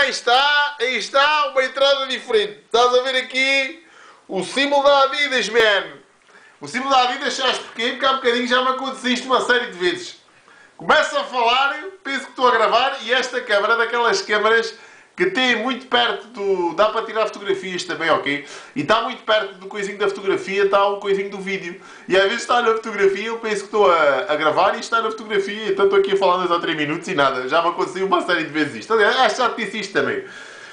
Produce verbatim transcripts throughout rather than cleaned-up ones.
aí está, aí está uma entrada diferente. Estás a ver aqui o símbolo da Adidas, man. O símbolo da Adidas, sabes porquê? Porque há bocadinho já me aconteceu isto uma série de vezes. Começo a falar, penso que estou a gravar e esta câmara, daquelas câmaras que tem muito perto do... dá para tirar fotografias também, ok? E está muito perto do coisinho da fotografia, está o coisinho do vídeo. E às vezes está na fotografia, eu penso que estou a, a gravar e está na fotografia, então estou aqui a falar dois ou três minutos e nada. Já me aconteceu uma série de vezes isto. Aliás, acho que já te disse isto também.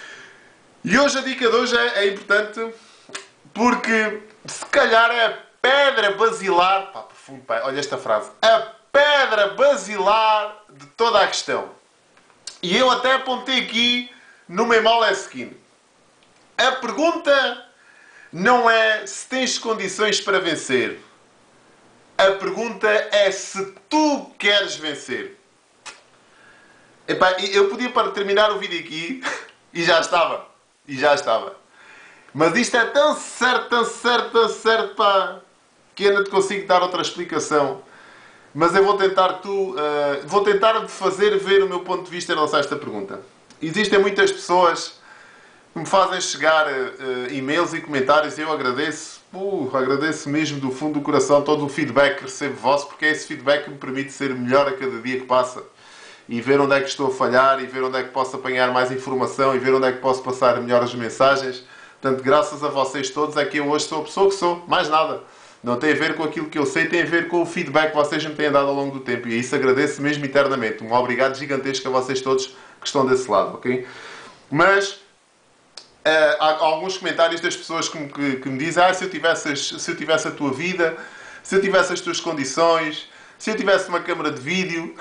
E hoje a dica de hoje é, é importante porque se calhar é a pedra basilar... Pá, profundo, pá, olha esta frase. A pedra basilar de toda a questão. E eu até apontei aqui no meu Moleskine. A pergunta não é se tens condições para vencer. A pergunta é se tu queres vencer. Epá, eu podia para terminar o vídeo aqui e já estava. E já estava. Mas isto é tão certo, tão certo, tão certo, pá, que ainda te consigo dar outra explicação. Mas eu vou tentar, tu, uh, vou tentar fazer ver o meu ponto de vista em relação a esta pergunta. Existem muitas pessoas que me fazem chegar uh, e-mails e comentários e eu agradeço, uh, agradeço mesmo do fundo do coração todo o feedback que recebo vosso, porque é esse feedback que me permite ser melhor a cada dia que passa. E ver onde é que estou a falhar, e ver onde é que posso apanhar mais informação, e ver onde é que posso passar melhor as mensagens. Portanto, graças a vocês todos é que eu hoje sou a pessoa que sou, mais nada. Não tem a ver com aquilo que eu sei, tem a ver com o feedback que vocês me têm dado ao longo do tempo. E isso agradeço mesmo eternamente. Um obrigado gigantesco a vocês todos que estão desse lado, ok? Mas uh, há alguns comentários das pessoas que me, que, que me dizem ah, se eu, tivesse, se eu tivesse a tua vida, se eu tivesse as tuas condições, se eu tivesse uma câmara de vídeo,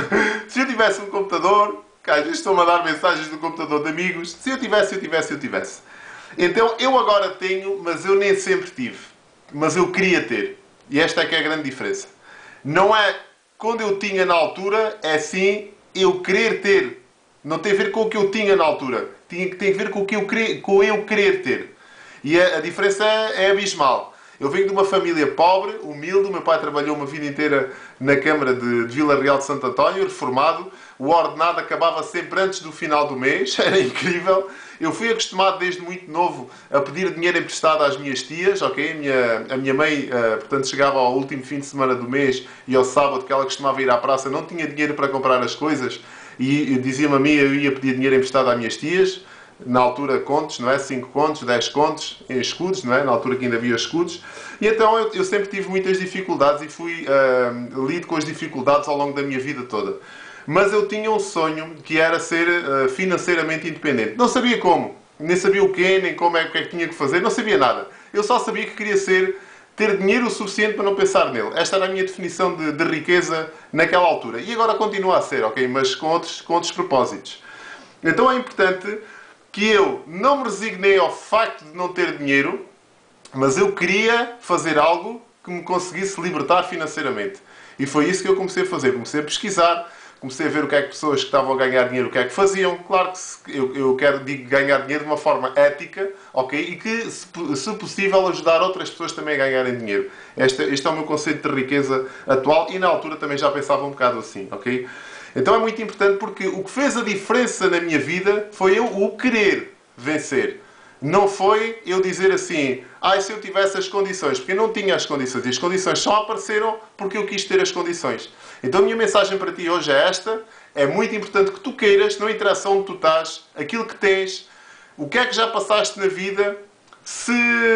se eu tivesse um computador, que às vezes estão a mandar mensagens do computador de amigos, se eu tivesse, se eu tivesse, se eu tivesse. Então, eu agora tenho, mas eu nem sempre tive. Mas eu queria ter. E esta é que é a grande diferença. Não é quando eu tinha na altura, é sim eu querer ter. Não tem a ver com o que eu tinha na altura. Tem, tem a ver com o que eu querer, com eu querer ter. E a, a diferença é, é abismal. Eu venho de uma família pobre, humilde. O meu pai trabalhou uma vida inteira na Câmara de, de Vila Real de Santo António, reformado. O ordenado acabava sempre antes do final do mês. Era incrível. Eu fui acostumado desde muito novo a pedir dinheiro emprestado às minhas tias, ok? A minha, a minha mãe, uh, portanto, chegava ao último fim de semana do mês e ao sábado, que ela costumava ir à praça, não tinha dinheiro para comprar as coisas e dizia-me a mim, eu ia pedir dinheiro emprestado às minhas tias, na altura contos, não é? cinco contos, dez contos, em escudos, não é? Na altura que ainda havia escudos. E então eu, eu sempre tive muitas dificuldades e fui uh, lido com as dificuldades ao longo da minha vida toda. Mas eu tinha um sonho que era ser uh, financeiramente independente. Não sabia como, nem sabia o quê, nem como é, o que é que tinha que fazer, não sabia nada. Eu só sabia que queria ser, ter dinheiro o suficiente para não pensar nele. Esta era a minha definição de, de riqueza naquela altura. E agora continua a ser, ok? Mas com outros, com outros propósitos. Então é importante que eu não me resignei ao facto de não ter dinheiro, mas eu queria fazer algo que me conseguisse libertar financeiramente. E foi isso que eu comecei a fazer. Comecei a pesquisar, comecei a ver o que é que pessoas que estavam a ganhar dinheiro, o que é que faziam. Claro que eu, eu quero digo, ganhar dinheiro de uma forma ética, ok? E que, se, se possível, ajudar outras pessoas também a ganharem dinheiro. Este, este é o meu conceito de riqueza atual e na altura também já pensava um bocado assim, ok? Então é muito importante porque o que fez a diferença na minha vida foi eu o querer vencer. Não foi eu dizer assim, ah, se eu tivesse as condições, porque eu não tinha as condições. E as condições só apareceram porque eu quis ter as condições. Então a minha mensagem para ti hoje é esta. É muito importante que tu queiras, não interessa onde tu estás, aquilo que tens, o que é que já passaste na vida. Se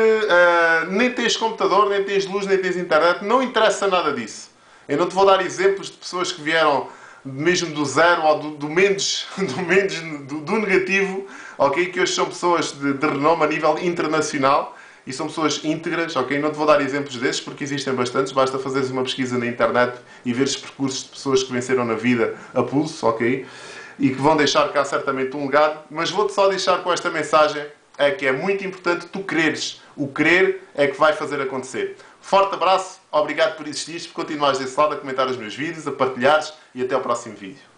uh, nem tens computador, nem tens luz, nem tens internet, não interessa nada disso. Eu não te vou dar exemplos de pessoas que vieram mesmo do zero ou do, do menos, do, menos do, do negativo, ok? Que hoje são pessoas de, de renome a nível internacional e são pessoas íntegras, ok? Não te vou dar exemplos desses porque existem bastantes, basta fazeres uma pesquisa na internet e veres percursos de pessoas que venceram na vida a pulso, ok? E que vão deixar cá certamente um legado, mas vou-te só deixar com esta mensagem, é que é muito importante tu quereres. O querer é que vai fazer acontecer. Forte abraço, obrigado por existires, por continuares desse lado a comentar os meus vídeos, a partilhares e até ao próximo vídeo.